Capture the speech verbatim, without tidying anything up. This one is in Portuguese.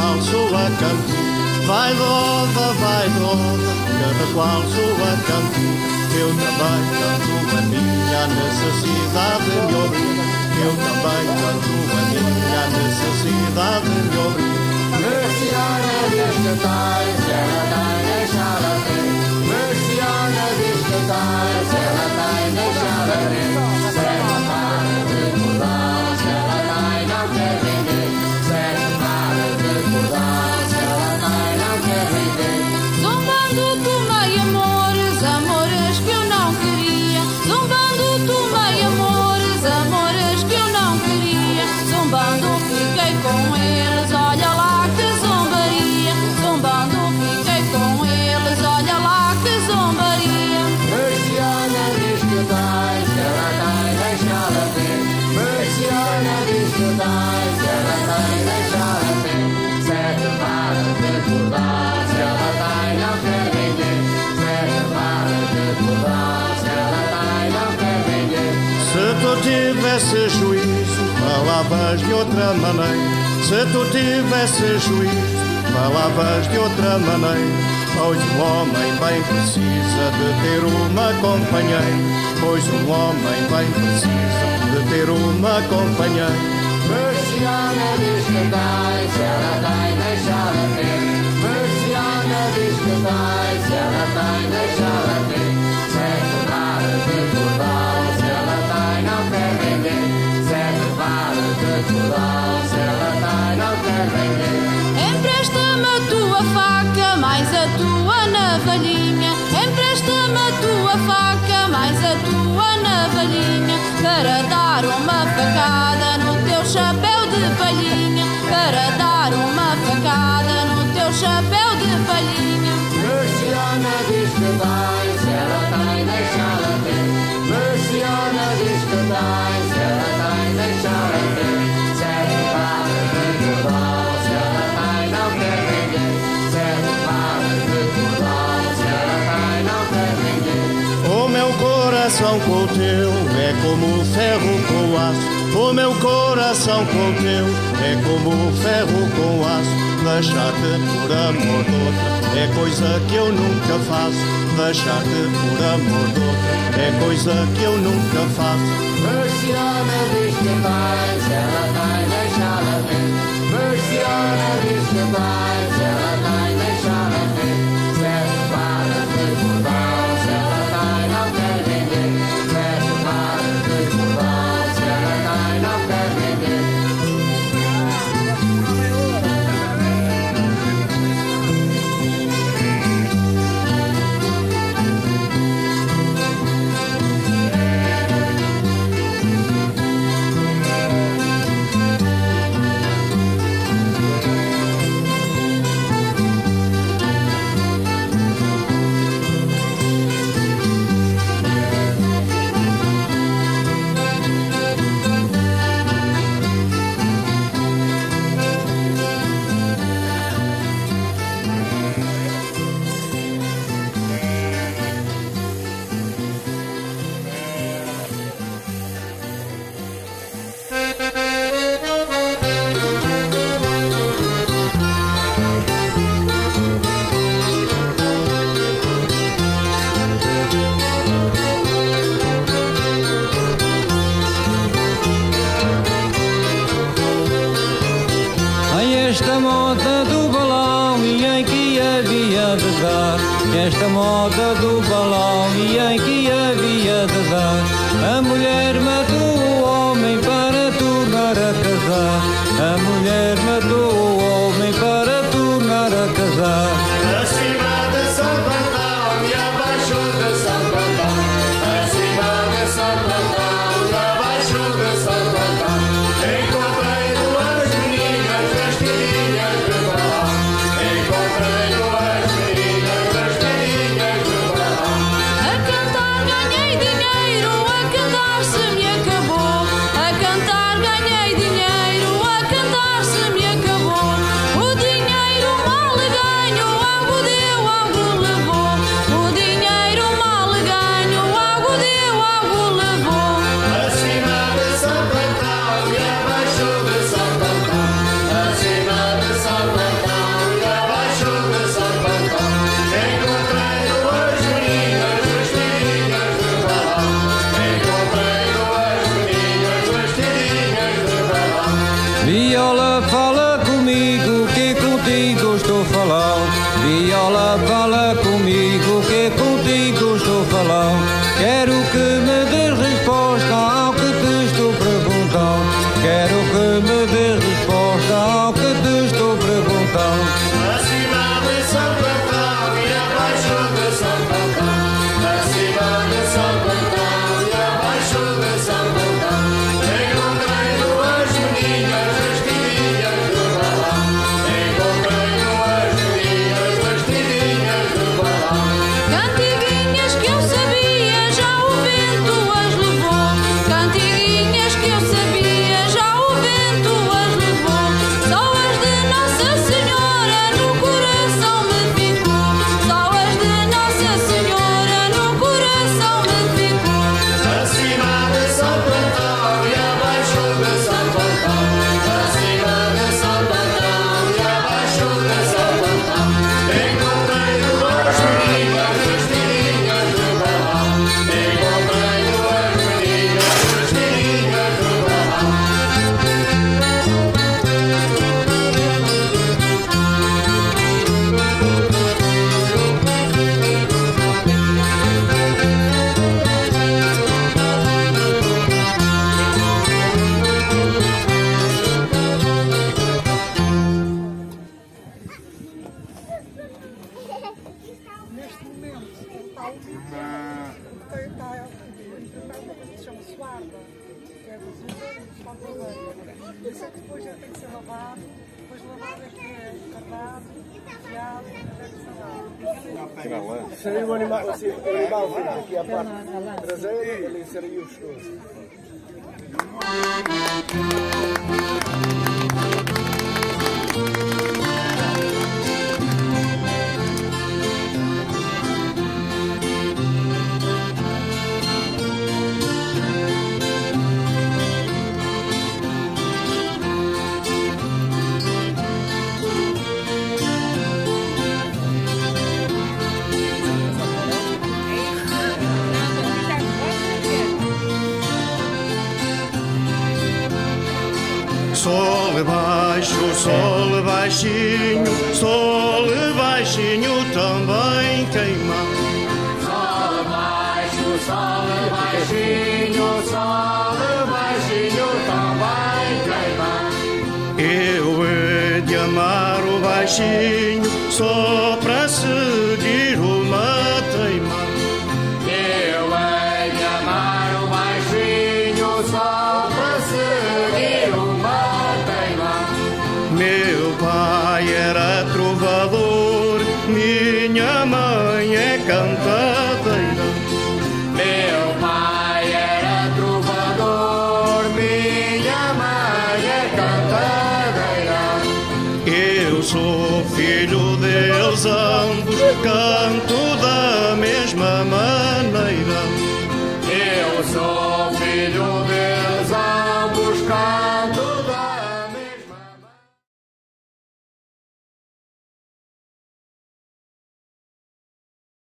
qual sua canto. Vai de roda, vai de roda, cada qual sua canto. Eu também canto a minha necessidade me obriga. Eu também canto a minha necessidade me obriga. Merciana diz que tens, ela tem, deixa-la ter. Merciana diz que tens, ela tem, deixa-la ter. Sete pares de cordão, se ela tem, não quer vender. Sete pares de cordão, se ela tem, não quer vender. Zombando tomei amores, amores que eu não queria. Zombando tomei amores, amores que eu não queria. Zombando fiquei com eles, olha lá que zombaria. Zombando fiquei com eles, olha lá que zombaria. Merciana diz que tens, ela tem, deixa-la ter. Merciana diz que tens, ela tem, deixa-la ter. Sete pares de cordão, se ela tem, não quer vender. Sete pares de cordão, se ela tem, não quer vender. Se tu tivesse juízo, falavas de outra maneira. Se tu tivesse juízo, falavas de outra maneira. Pois um homem bem precisa de ter uma companheira. Pois um homem bem precisa de ter uma companheira. Merciana diz que tens, ela tem, deixa-la ter. Merciana diz que tens, ela tem, deixa-la ter. Sete pares de cordão, se ela tem, não quer vender. Sete pares de cordão, se ela tem, não quer vender. Empresta-me a tua faca, mais a tua navalhinha. Empresta-me a tua faca, mais a tua navalhinha. Para dar uma facada no teu chapéu de palhinha. Para dar uma facada no teu chapéu de palhinha. Merciana diz que tens, ela tem, deixa-la ter. Merciana diz que tens, ela tem, deixa-la ter. Sete pares de cordão, se ela tem, não quer vender. Sete pares de cordão, se ela tem, não quer vender. O meu coração com o teu é como o ferro com o aço. O meu coração com o teu é como o ferro com o aço. Deixar-te por amor de outra é coisa que eu nunca faço. Deixar-te por amor de outra é coisa que eu nunca faço. Merciana diz que tens, ela tem, deixa-la ter. Merciana diz que tens, ela tem, deixa-la ter. Sete pares de cordão, se ela tem, não quer vender. Sete pares de cordão, se ela tem, não quer vender. Esta moda do balão e em que havia de dar. Esta moda do balão e em que havia de dar. A mulher matou o homem para tornar a casar. A mulher matou o homem para tornar a casar. Acima de São Bantão e abaixo de São Bantão. Acima de São Bantão e abaixo de São Bantão. Encontrei duas meninas vestidinhas de balão. Encontrei duas meninas vestidinhas de balão. A cantar ganhei dinheiro, a cantar se me acabou. A cantar ganhei dinheiro, a cantar se me momento ele está a ouvir, está, está a interpretar uma coisa que se chama suarda, que é vazura e está para leite. Isso é que depois já tem que ser lavado, depois lavado é que é cardado, fiado, até que está lá. Seria o animal, assim, o animal fica aqui à parte traseira e ali seria o pescoço. Sol baixo, sol baixinho, sol baixinho também queima. Sol baixo, sol baixinho, sol baixinho também queima. Eu hei de amar o baixinho só para seguir uma teima. Eu hei de amar o baixinho só para seguir uma teima. Meu pai era trovador, minha mãe é cantadeira. Meu pai era trovador, minha mãe é cantadeira. Eu sou filho deles ambos, canto da mesma maneira. Eu sou filho